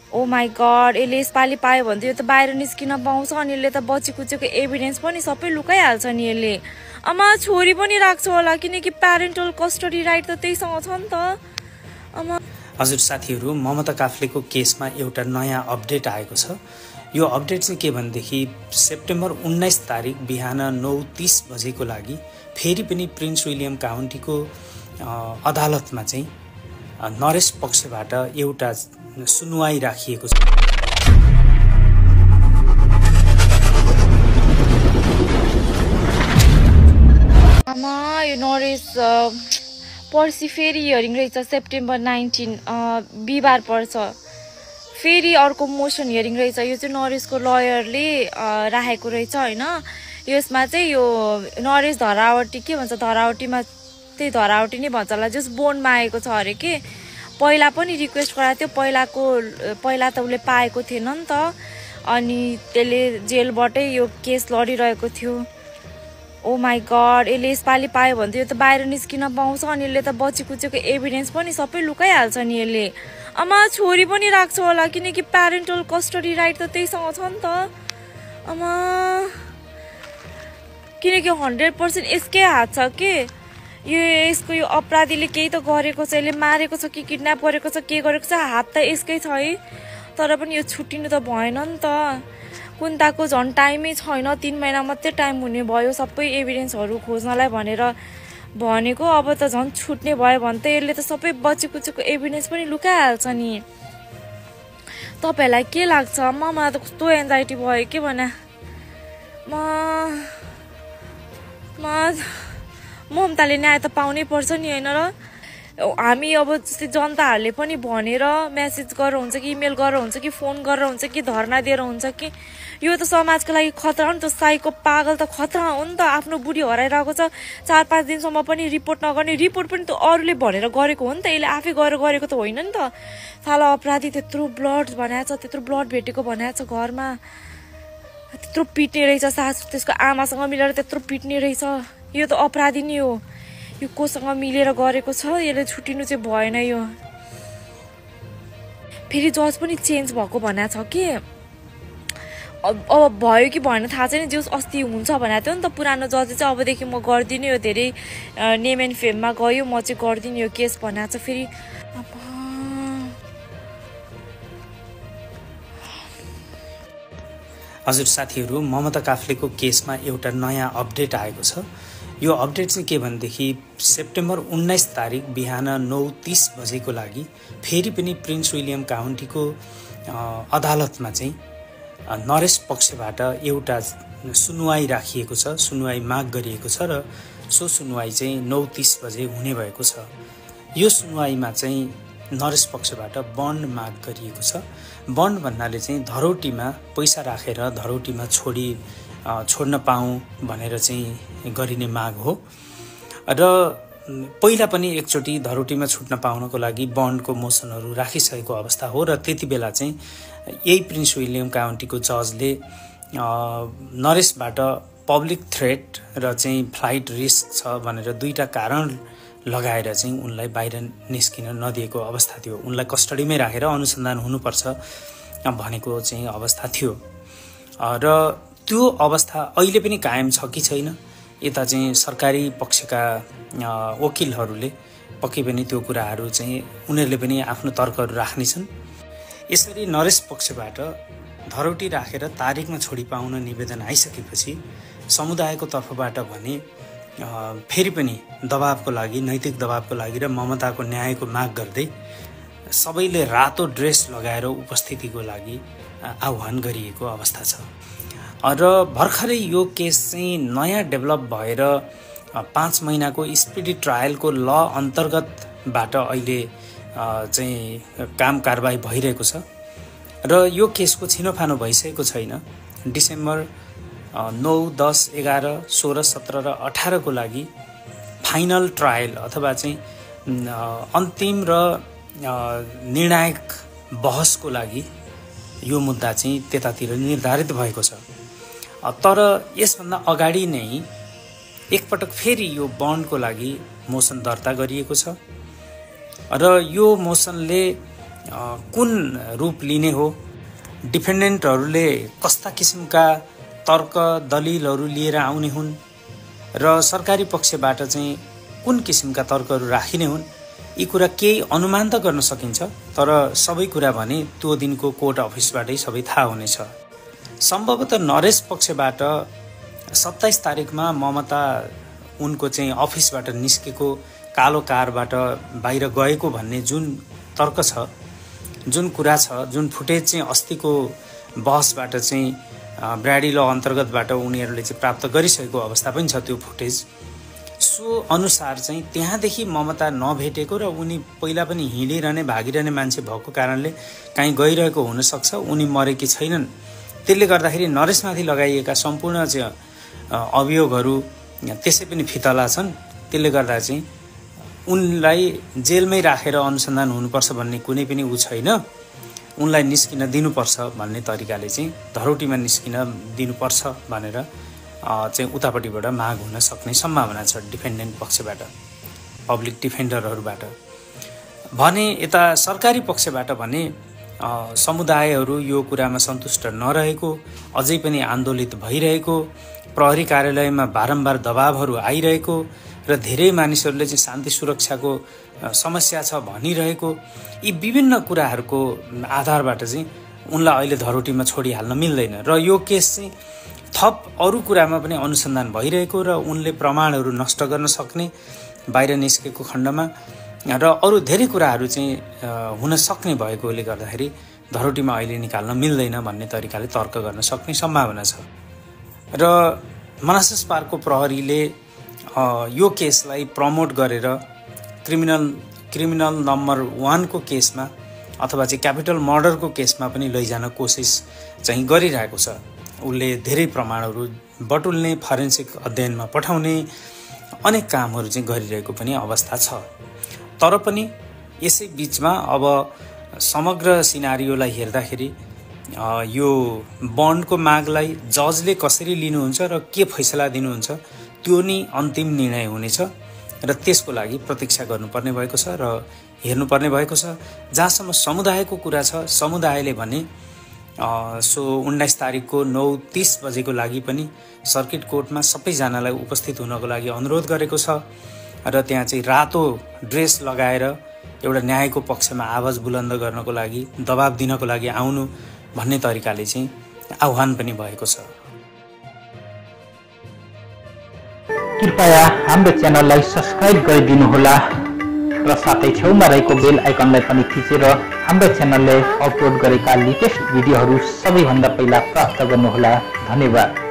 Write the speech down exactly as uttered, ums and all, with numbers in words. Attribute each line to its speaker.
Speaker 1: Oh my God, यसले यसपालि पायो भने त यो त बाहिर निस्किन पाउँछ अनि यसले त बची कुचेको एभिडेन्स पनि सबै लुकाइहाल्छ नि यसले। अमा छोरी पनि राख्छ होला किनकि प्यारेन्टल कस्टडी राइट त त्यहीसँग छ नि त। अमा
Speaker 2: हजुर साथीहरू, ममता काफ्लेको केसमा एउटा नयाँ अपडेट आएको छ। यो अपडेट चाहिँ के भनेदेखि सेप्टेम्बर उन्नाइस तारिक बिहान नौ तीस बजेको लागि फेरि पनि प्रिन्स विलियम काउन्टीको अदालतमा चाहिँ नरेश पक्षबाट एउटा सुनुवाई राखिएको छ।
Speaker 1: आमा यो नरेश पर्सि फेरि हियरिङ रहेछ सेप्टेम्बर नाइन्टिन बिहिबार पर्छ। फेरि अर्को मोसन हियरिङ रहेछ। यो चाहिँ नरेशको लयरले राखेको रहेछ होइन। यसमा चाहिँ यो नरेश धरावटी के भन्छ धरावटीमा त्यही धरावटी नै भन्छ होला जस बोन्डमा आएको छ अरे के। पहिला पनि रिक्वेस्ट गराएको थियो, पहिलाको पहिला त उसले पाएको थिएन नि त अनि त्यसले जेलबाटै यो केस लडिरहेको थियो। ओ माई गड, यसले यसपालि पायो भने त यो त बाहिर निस्किन पाउँछ अनि यसले त बची कुचेको एभिडेन्स पनि सबै लुकाइहाल्छ नि यसले। अमा छोरी पनि राख्छ होला किनकि प्यारेन्टल कस्टडी राइट त त्यहीसँग छ नि त। अमा किनकि हन्ड्रेड पर्सेन्ट यसकै हात छ के। यो यसको यो अपराधीले केही त गरेको छ, यसले मारेको छ कि किडन्याप गरेको छ के गरेको छ हात त यसकै छ है। तर पनि यो छुट्टिनु त भएन नि त। कुन्ताको झन् टाइमै छैन, तिन महिना मात्रै टाइम हुने भयो सबै एभिडेन्सहरू खोज्नलाई भनेर भनेको। अब त झन् छुट्ने भयो भने त यसले त सबै बची कुचेको एभिडेन्स पनि लुकाइहाल्छ नि। तपाईँहरूलाई के लाग्छ? म मलाई त कस्तो एन्जाइटी भयो के भने म म ममताले न्याय त पाउनै पर्छ नि होइन र। हामी अब जस्तै जनताहरूले पनि भनेर मेसेज गरेर हुन्छ कि इमेल गरेर हुन्छ कि फोन गरेर हुन्छ कि धरना दिएर हुन्छ कि यो त समाजको लागि खतरा हो नि त। साइको पागल त खतरा हो नि त। आफ्नो बुढी हराइरहेको छ, चार पाँच दिनसम्म पनि रिपोर्ट नगर्ने। रिपोर्ट पनि त अरूले भनेर गरेको हो नि त, यसले आफै गरेर गरेको त होइन नि त। साला अपराधी त्यत्रो ब्लड बनाएको छ, त्यत्रो ब्लड भेटेको बनाएको छ घरमा, त्यत्रो पिट्ने रहेछ सासु त्यसको आमासँग मिलेर त्यत्रो पिट्ने रहेछ। यो त अपराधी नै हो। यो कोसँग मिलेर गरेको छ, यसले छुट्टिनु चाहिँ भएन। यो फेरि जज पनि चेन्ज भएको भनेको छ कि अब भयो कि भएन थाहा छैन। जो अस्ति हुन्छ भनेको थियो नि त पुरानो जजले चाहिँ अबदेखि म गर्दिनँ यो धेरै नेम एन्ड फेममा गयो म चाहिँ गर्दिनँ यो केस भनेको छ। फेरि
Speaker 2: हजुर साथीहरू, ममता काफ्लेको केसमा एउटा नयाँ अपडेट आएको छ। यो अपडेट चाहिँ के भनेदेखि सेप्टेम्बर उन्नाइस तारिक बिहान नौ तीस बजेको लागि फेरि पनि प्रिन्स विलियम काउन्टीको अदालतमा चाहिँ नरेश पक्षबाट एउटा सुनुवाई राखिएको छ, सुनुवाई माग गरिएको छ र सो सुनुवाई चाहिँ नौ तीस बजे हुने भएको छ। यो सुनुवाईमा चाहिँ नरेश पक्षबाट बन्ड माग गरिएको छ। बन्ड भन्नाले चाहिँ धरौटीमा पैसा राखेर धरौटीमा छोडी छोड्न पाऊँ भनेर चाहिँ गरिने माग हो। र पहिला पनि एकचोटि धरौटीमा छुट्न पाउनको लागि बन्डको मोसनहरू राखिसकेको अवस्था हो र त्यति बेला चाहिँ यही प्रिन्स विलियम काउन्टीको जजले नरेशबाट पब्लिक थ्रेट र चाहिँ फ्लाइट रिस्क छ भनेर दुईटा कारण लगाएर चाहिँ उनलाई बाहिर निस्किन नदिएको अवस्था थियो। उनलाई कस्टडीमै राखेर अनुसन्धान हुनुपर्छ भनेको चाहिँ अवस्था थियो र त्यो अवस्था अहिले पनि कायम छ कि छैन यता चाहिँ सरकारी पक्षका वकिलहरूले पक्कै पनि त्यो कुराहरू चाहिँ उनीहरूले पनि आफ्नो तर्कहरू राख्नेछन्। यसरी नरेश पक्षबाट धरौटी राखेर तारिकमा छोडी पाउन निवेदन आइसकेपछि समुदायको तर्फबाट भने फेरि पनि दबावको लागि नैतिक दबावको लागि र ममताको न्यायको माग गर्दै सबैले रातो ड्रेस लगाएर उपस्थितिको लागि आह्वान गरिएको अवस्था छ। र भर्खरै यो केस चाहिँ नयाँ डेभलप भएर पाँच महिनाको स्पिडी ट्रायलको ल अन्तर्गतबाट अहिले चाहिँ काम कारबाही भइरहेको छ र यो केसको छिनोफानो भइसकेको छैन। डिसेम्बर नौ दस एघार सोह्र सत्र र अठारको लागि फाइनल ट्रायल अथवा चाहिँ अन्तिम र निर्णायक बहसको लागि यो मुद्दा चाहिँ त्यतातिर निर्धारित भएको छ। तर यसभन्दा अगाडि नै एकपटक फेरि यो बन्डको लागि मोसन दर्ता गरिएको छ र यो मोसनले कुन रूप लिने हो, डिफेन्डेन्टहरूले कस्ता किसिमका तर्क दलिलहरू लिएर आउने हुन् र सरकारी पक्षबाट चाहिँ कुन किसिमका तर्कहरू राखिने हुन्, यी कुरा केही अनुमान त गर्न सकिन्छ, तर सबै कुरा भने त्यो दिनको कोर्ट अफिसबाटै सबै थाहा हुनेछ। सम्भवतः नरेश पक्षबाट सत्ताइस तारिकमा ममता उनको चाहिँ अफिसबाट निस्केको कालो कारबाट बाहिर गएको भन्ने जुन तर्क छ, जुन कुरा छ, जुन फुटेज चाहिँ अस्तिको बहसबाट चाहिँ ब्राडी ल अन्तर्गतबाट उनीहरूले चाहिँ प्राप्त गरिसकेको अवस्था पनि छ त्यो फुटेज। सो अनुसार चाहिँ त्यहाँदेखि ममता नभेटेको र उनी पहिला पनि हिँडिरहने भागिरहने मान्छे भएको कारणले काहीँ गइरहेको हुनसक्छ, उनी मरेकी छैनन्। त्यसले गर्दाखेरि नरेशमाथि लगाइएका सम्पूर्ण चाहिँ अभियोगहरू त्यसै पनि फितला छन्। त्यसले गर्दा चाहिँ उनलाई जेलमै राखेर अनुसन्धान हुनुपर्छ भन्ने कुनै पनि उ छैन। उनलाई निस्किन दिनुपर्छ भन्ने तरिकाले चाहिँ धरौटीमा निस्किन दिनुपर्छ भनेर चाहिँ उतापट्टिबाट माग हुन सक्ने सम्भावना छ डिफेन्डेन्ट पक्षबाट, पब्लिक डिफेन्डरहरूबाट। भने यता सरकारी पक्षबाट भने समुदायहरू यो कुरामा सन्तुष्ट नरहेको, अझै पनि आन्दोलित भइरहेको, प्रहरी कार्यालयमा बारम्बार दबावहरू आइरहेको र धेरै मानिसहरूले चाहिँ शान्ति सुरक्षाको समस्या छ भनिरहेको, यी विभिन्न कुराहरूको आधारबाट चाहिँ उनलाई अहिले धरोटीमा छोडिहाल्न मिल्दैन र यो केस चाहिँ थप अरू कुरामा पनि अनुसन्धान भइरहेको र उनले प्रमाणहरू नष्ट गर्न सक्ने बाहिर निस्केको खण्डमा र अरू धेरै कुराहरू चाहिँ हुन सक्ने भएकोले गर्दाखेरि धरोटीमा अहिले निकाल्न मिल्दैन भन्ने तरिकाले तर्क गर्न सक्ने सम्भावना छ। र मनासस पार्कको प्रहरीले यो केसलाई प्रमोट गरेर क्रिमिनल क्रिमिनल नम्बर वानको केसमा अथवा चाहिँ क्यापिटल मर्डरको केसमा पनि लैजान कोसिस चाहिँ गरिरहेको छ। उसले धेरै प्रमाणहरू बटुल्ने, फरेन्सिक अध्ययनमा पठाउने अनेक कामहरू चाहिँ गरिरहेको पनि अवस्था छ। तर पनि यसै बिचमा अब समग्र सिनारियोलाई हेर्दाखेरि यो बन्डको मागलाई जजले कसरी लिनुहुन्छ र के फैसला दिनुहुन्छ त्यो नि अन्तिम निर्णय हुनेछ र त्यसको लागि प्रतीक्षा गर्नुपर्ने भएको छ र हेर्नुपर्ने भएको छ। जहाँसम्म समुदायको कुरा छ, समुदायले भने सो उन्नाइस तारिकको नौ तीस बजेको लागि पनि सर्किट कोर्टमा सबैजनालाई उपस्थित हुनको लागि अनुरोध गरेको छ र त्यहाँ चाहिँ रातो ड्रेस लगाएर एउटा न्यायको पक्षमा आवाज बुलन्द गर्नको लागि, दबाब दिनको लागि आउनु भन्ने तरिकाले चाहिँ आह्वान पनि भएको छ।
Speaker 3: कृपया हाम्रो च्यानललाई सब्स्क्राइब गरिदिनुहोला र साथै छेउमा रहेको बेल आइकनलाई पनि थिचेर हाम्रो च्यानलले अपलोड गरेका लेटेस्ट भिडियोहरू सबैभन्दा पहिला प्राप्त गर्नुहोला। धन्यवाद।